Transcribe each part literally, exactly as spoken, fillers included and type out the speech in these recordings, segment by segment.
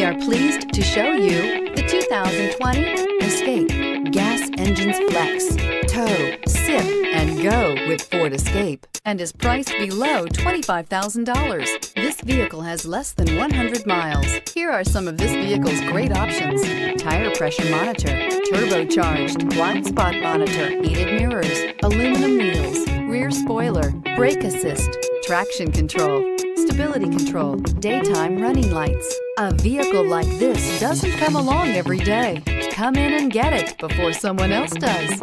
are pleased to show you the two thousand twenty Escape. Gas engines flex, tow, sip, and go with Ford Escape, and is priced below twenty-five thousand dollars. This vehicle has less than one hundred miles. Here are some of this vehicle's great options: tire pressure monitor, turbocharged, blind spot monitor, heated mirrors, aluminum wheels, rear spoiler, brake assist, traction control, stability control, daytime running lights. A vehicle like this doesn't come along every day. Come in and get it before someone else does.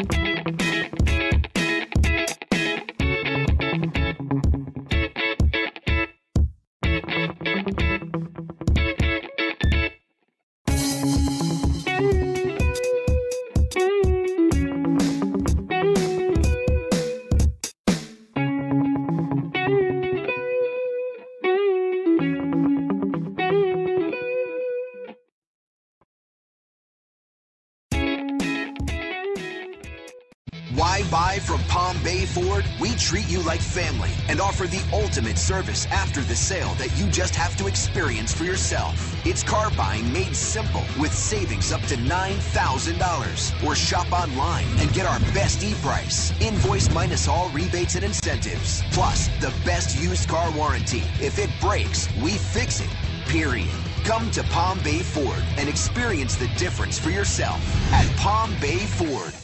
Why buy from Palm Bay Ford? We treat you like family and offer the ultimate service after the sale that you just have to experience for yourself. It's car buying made simple with savings up to nine thousand dollars. Or shop online and get our best e-price. Invoice minus all rebates and incentives. Plus, the best used car warranty. If it breaks, we fix it. Period. Come to Palm Bay Ford and experience the difference for yourself at Palm Bay Ford.